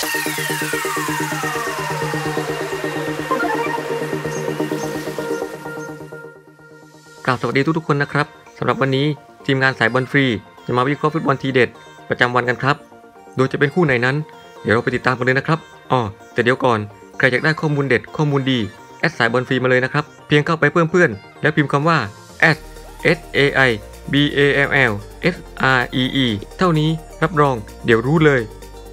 กราบสวัสดีทุกๆคนนะครับสำหรับวันนี้ทีมงานสายบอลฟรีจะมาวิเคราะห์ฟุตบอลทีเด็ดประจำวันกันครับโดยจะเป็นคู่ไหนนั้นเดี๋ยวเราไปติดตามกันเลยนะครับแต่เดี๋ยวก่อนใครอยากได้ข้อมูลเด็ดข้อมูลดีแอดสายบอลฟรีมาเลยนะครับเพียงเข้าไปเพิ่มเพื่อนแล้วพิมพ์คำว่า SAIBALLFREE เท่านี้รับรองเดี๋ยวรู้เลย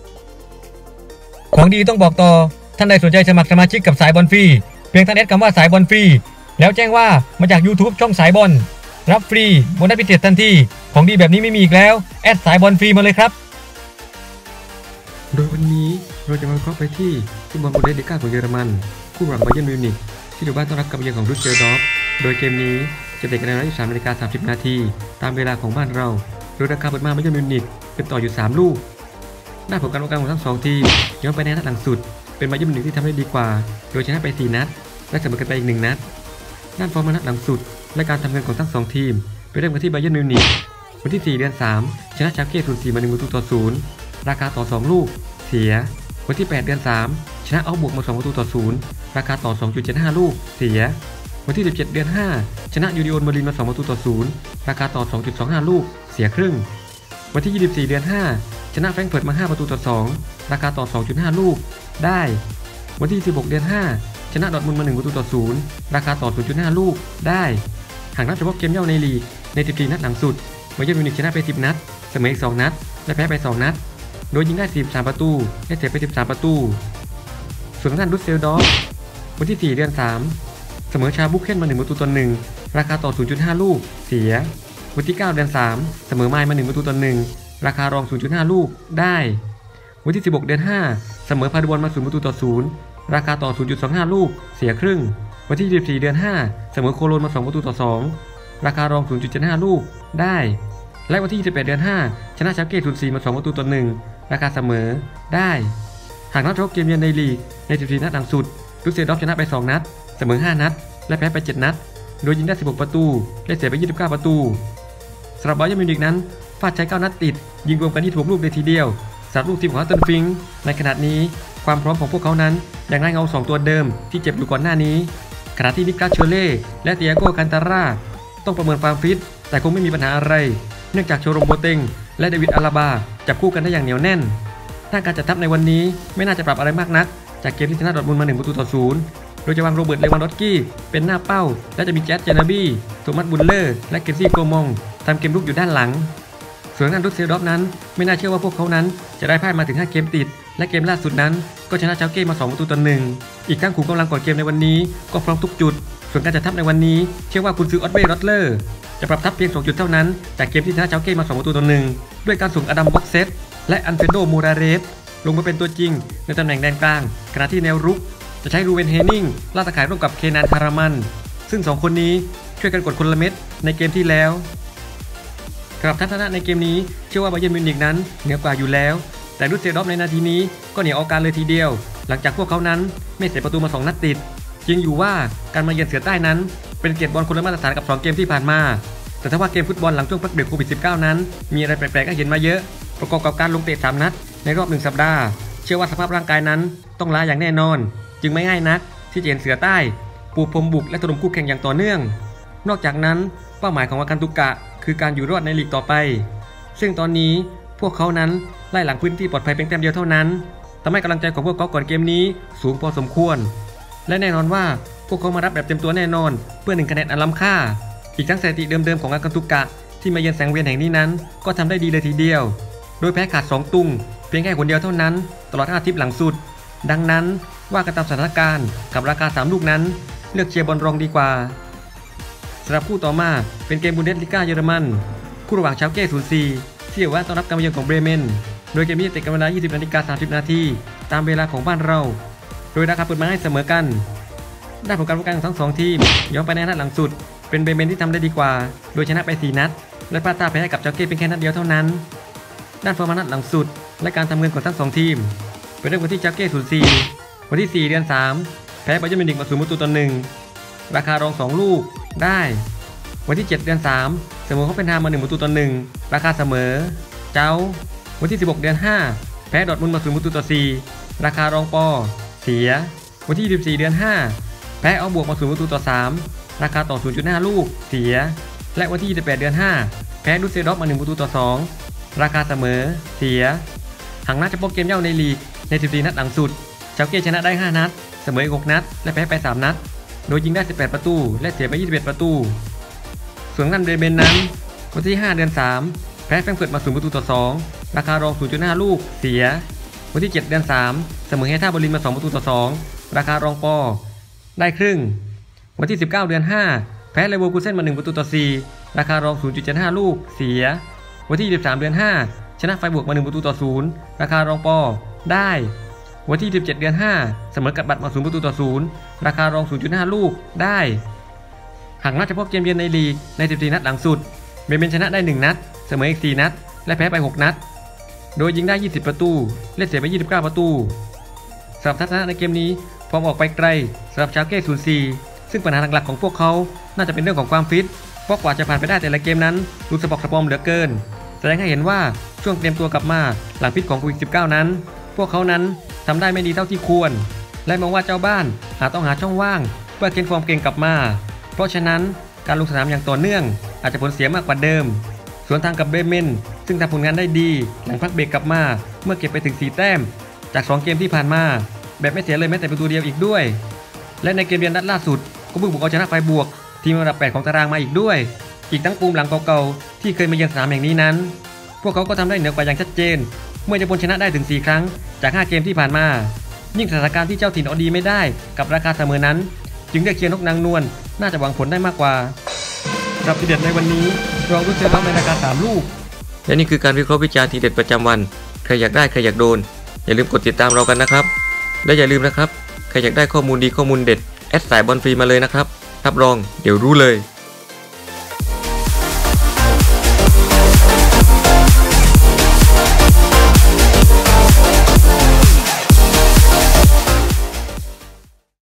ของดีต้องบอกต่อท่านใดสนใจสมัครสมาชิกกับสายบอลฟรีเพียงท่านแอดคำว่าสายบอลฟรีแล้วแจ้งว่ามาจาก YouTube ช่องสายบอลรับฟรีโบนัสพิเศษทันทีของดีแบบนี้ไม่มีอีกแล้วแอดสายบอลฟรีมาเลยครับโดยวันนี้เราจะมาวิเคราะห์ไปที่ฟุตบอลบูนเดสลิก้าของเยอรมันคู่ระหว่างบาเยิร์นมิวนิกที่อยู่บ้านต้อนรับการเยือนของดุสเซลดอร์ฟโดยเกมนี้จะเตะกันในเวลา 23:30 นาทีตามเวลาของบ้านเราโดยราคาเปิดมาบาเยิร์นมิวนิกเป็นต่ออยู่3ลูกหน้าผลการประกันของทั้ง2ทีมย้อนไปในนัดหลังสุดเป็นบาเยิร์นมิวนิกที่ทำได้ดีกว่าโดยชนะไป4นัดและเสมอกันไปอีก1นัดด้านฟอร์มนัดหลังสุดและการทำเงินของทั้ง2ทีมไปเริ่มกันที่บาเยิร์นมิวนิกวันที่4 เดือน 3ชนะชาร์เก้ 0-4 มา1-0ราคาต่อ2ลูกเสียวันที่8 เดือน 3ชนะเอาบวกมา2-0ราคาต่อ 2.75 ลูกเสียวันที่17 เดือน 5ชนะยูนิโอนเบอร์ลินมา2-0ราคาต่อ 2.25 ลูกเสียครึ่งวันที่24 เดือน 5ชนะแฟรงก์เฟิร์ตมา5-2ราคาต่อ 2.5 ลูกได้วันที่16 เดือน 5ชนะดอร์ทมุนด์มา1-0ราคาต่อ 0.5 ลูกได้หากนับเฉพาะเกมเย่าในลีกใน14 นัดหลังสุดบาเยิร์นมิวนิกชนะไป10 นัดเสมออีก2 นัดและแพ้ไป2 นัดโดยยิงได้43 ประตูและเสียไป13 ประตูส่วนทางด้านดุสเซลดอร์ฟวันที่4 เดือน 3เสมอชาบุกเคนมา1-1ราคาต่อ 0.5 ลูกเสียวันที่9 เดือน 3เสมอไมล์มา1-1ราคารอง 0.5 ลูกได้วันที่16 เดือน 5เสมอพาดูบอลมา0-0ราคาต่อ 0.25 ลูกเสียครึ่งวันที่24 เดือน 5เสมอโคโลนมา2-2ราคารอง 0.75 ลูกได้และวันที่28 เดือน 5ชนะชาร์เก้ 0-4 มา2-1ราคาเสมอได้หากนับเฉพาะเกมเยือนในลีกใน14 นัดหลังสุดดุสเซลดอร์ฟชนะไป2 นัดเสมอ5 นัดและแพ้ไป7 นัดโดยยิงได้16 ประตูและเสียไป29 ประตูสำหรับบาเยิร์นมิวนิกนั้นฟาดใช้9 นัดติดยิงรวมกัน26 ลูกเลยทีเดียวสำหรับลูกทีมของฮัตเทิลฟิงค์ในขณะนี้ความพร้อมของพวกเขานั้นยังไร้เงา2 ตัวเดิมที่เจ็บอยู่ก่อนหน้านี้ขณะที่นิกัส เชอร์เล่และเตียโก คันตาร่าต้องประเมินความฟิตแต่คงไม่มีปัญหาอะไรเนื่องจากโชโรม โบเต็งและเดวิด อาราบาจับคู่กันได้อย่างเหนียวแน่นด้านการจัดทัพในวันนี้ไม่น่าจะปรับอะไรมากนักจากเกมที่ชนะดอร์ทมุนด์มา1-0โดยจะวางโรเบิร์ต เลวานดอฟสกี้เป็นหน้าเป้าและจะมีแจ๊ส เจนาบี้โทมัส บุลเลอร์และเกนซี่ โกมองทำเกมลุกอยู่ด้านหลังส่วนทางดุสเซลดอร์ฟนั้นไม่น่าเชื่อว่าพวกเขานั้นจะได้พ่ายมาถึง5 เกมติดและเกมล่าสุดนั้นก็ชนะชาร์เก้มา2-1อีกทั้งขุมกำลังก่อนเกมในวันนี้ก็พร้อมทุกจุดส่วนการจัดทัพในวันนี้เชื่อว่ากุนซือออตเบ้ รอตเลอร์จะปรับทัพเพียง2 จุดเท่านั้นจากเกมที่ชนะชาร์เก้มา2-1ด้วยการส่งอดัม บ็อกเซตและอันเฟโด โมราเรสลงมาเป็นตัวจริงในตำแหน่งแดนกลางขณะที่แนวรุกจะใช้รูเวน เฮนิงล่าตะข่ายร่วมกับเคนัน ฮารามันซึ่ง2 คนนี้ช่วยกันกดคนละเม็ดในเกมที่แล้วสำหรับทัศนะในเกมนี้เชื่อว่าบาเยิร์นมิวนิกนั้นเหนือกว่าอยู่แล้วแต่ดุสเซลดอร์ฟในนาทีนี้ก็เหนียวเอาการเลยทีเดียวหลังจากพวกเขานั้นไม่เสียประตูมา2 นัดติดจริงอยู่ว่าการมาเยือนเสือใต้นั้นเป็นเกมบอลคนละมาตรฐานกับ2 เกมที่ผ่านมาแต่ถ้าว่าเกมฟุตบอลหลังช่วงพักเบรกโควิด -19 นั้นมีอะไรแปลกๆให้เห็นมาเยอะประกอบกับการลงเตะ3 นัดในรอบ1 สัปดาห์เชื่อว่าสภาพร่างกายนั้นต้องล้าอย่างแน่นอนจึงไม่ง่ายนักที่จะเห็นเสือใต้ปูพรมบุกและถล่มคู่แข่งอย่างต่อเนื่องนอกจากนั้นเป้าหมายของวากันตุกะคือการอยู่รอดในลีกต่อไปซึ่งตอนนี้พวกเขานั้นไล่หลังพื้นที่ปลอดภัยเพียงแต้มเดียวเท่านั้นทำให้กำลังใจของพวกเขาก่อนเกมนี้สูงพอสมควรและแน่นอนว่าพวกเขามารับแบบเต็มตัวแน่นอนเพื่อ1 คะแนนอันล้ำค่าอีกทั้งสถิติเดิมๆของวากันตุกะที่มาเยือนแสงเวียนแห่งนี้นั้นก็ทำได้ดีเลยทีเดียวโดยแพ้ขาด2 ตุงเพียงแค่คนเดียวเท่านั้นตลอด5 ทริปหลังสุดดังนั้นว่ากันตามสถานการณ์กับราคา3 ลูกนั้นเลือกเชียร์บอลรองดีกว่าสำหรับคู่ต่อมาเป็นเกมบุนเดสลิก้าเยอรมันคู่ระหว่างชาร์เก้ 0-4ที่อยู่ว่าต้อนรับการมาเยือนของเบรเมนโดยเกมนี้เตะกันเวลา 20:30 นาทีตามเวลาของบ้านเราโดยราคาเปิดมาให้เสมอกันด้านผลการประกันของทั้ง2 ทีมย้อนไปในนัดหลังสุดเป็นเบรเมนที่ทำได้ดีกว่าโดยชนะไป4 นัดและพลาดท่าแพ้ให้กับชาร์เก้เป็นแค่นัดเดียวเท่านั้นด้านฟอร์มนัดหลังสุดและการทำเงินของทั้ง2 ทีมไปเริ่มกันที่ชาร์เก้ 0-4วันที่4 เดือน 3แพ้บาเยิร์นมิวนิกมา0-1ราคารอง2 ลูกได้วันที่7 เดือน 3เสมอเขาเป็นฮามา1-1ราคาเสมอเจ้าวันที่16 เดือน 5แพ้ดอร์ทมุนด์มา0-4 ราคารองปอเสียวันที่14เดือน5แพ้เอาบวกมา0 ประตูต่อ3ราคาต่อ 0.5 ลูกเสียและวันที่28เดือน5แพ้ดูเซดอฟมา1 ประตูต่อ2ราคาเสมอเสียหากนัดเฉพาะเกมเย่าในลีกใน14นัดหลังสุดชาวเกตชนะได้5นัดเสมอ6นัดและแพ้ไป3นัดโดยยิงได้18ประตูและเสียไป21ประตูส่วนนันเบรเมนนั้นวันที่5เดือน3แพ้แฟรงก์เฟิร์ตมา0 ประตูต่อ2ราคารอง 0.5 ลูกเสียวันที่7เดือน3เสมอเฮท่าเบอร์ลินมา2 ประตูต่อ2ราคารองปอได้ครึ่งวันที่19เดือน5แพ้เลเวอร์คูเซ่นมา1 ประตูต่อ4ราคารอง 0.75 ลูกเสียวันที่23เดือน5ชนะไฟบวกมา1 ประตูต่อ0ราคารองปอได้วันที่17เดือน5เสมอกับบัตรมา0 ประตูต่อ0ราคารอง 0.5 ลูกได้หากนัดเฉพาะเกมเยือนในลีกใน14นัดหลังสุดเบรเมนชนะได้1นัดเสมออีก4นัดและแพ้ไป6นัดโดยยิงได้20ประตูและเสียไป29ประตูสำหรับทัศนะในเกมนี้ฟอร์มออกไปไกลสำหรับชาวเก้04ซึ่งปัญหาหลักๆของพวกเขาน่าจะเป็นเรื่องของความฟิตเพราะกว่าจะผ่านไปได้แต่ละเกมนั้นดูสะบักสะบอมเหลือเกินแสดงให้เห็นว่าช่วงเตรียมตัวกลับมาหลังพิษของโควิด -19 นั้นพวกเขานั้นทำได้ไม่ดีเท่าที่ควรและมองว่าเจ้าบ้านอาจต้องหาช่องว่างเพื่อเก็บฟอร์มเก่งกลับมาเพราะฉะนั้นการลงสนามอย่างต่อเนื่องอาจจะผลเสียมากกว่าเดิมสวนทางกับเบรเมนซึ่งทำผลงานได้ดีหลังพักเบรกกลับมาเมื่อเก็บไปถึง4แต้มจาก2เกมที่ผ่านมาแบบไม่เสียเลยแม้แต่ประตูเดียวอีกด้วยและในเกมเยือนนัดล่าสุดก็เพิ่งบุกเอาชนะไฟบวกทีมอันดับ8ของตารางมาอีกด้วยอีกทั้งปูมหลังเก่าๆที่เคยมาเยือนสนามแห่งนี้นั้นพวกเขาก็ทำได้เหนือกว่าอย่างชัดเจนเมื่อจะบนชนะได้ถึง4ครั้งจาก5เกมที่ผ่านมายิ่งสถานการณ์ที่เจ้าถิ่นเอาดีไม่ได้กับราคาเสมอนั้นจึงเรียกเชียร์นกนางนวลน่าจะหวังผลได้มากกว่ากับทีเด็ดในวันนี้เราดูเซอร์บัฟในราคา3ลูกและนี่คือการวิเคราะห์วิจารณ์ทีเด็ดประจำวันใครอยากได้ใครอยากโดนอย่าลืมกดติดตามเรากันนะครับและอย่าลืมนะครับใครอยากได้ข้อมูลดีข้อมูลเด็ดแอดสายบอลฟรีมาเลยนะครับรับรองเดี๋ยวรู้เลย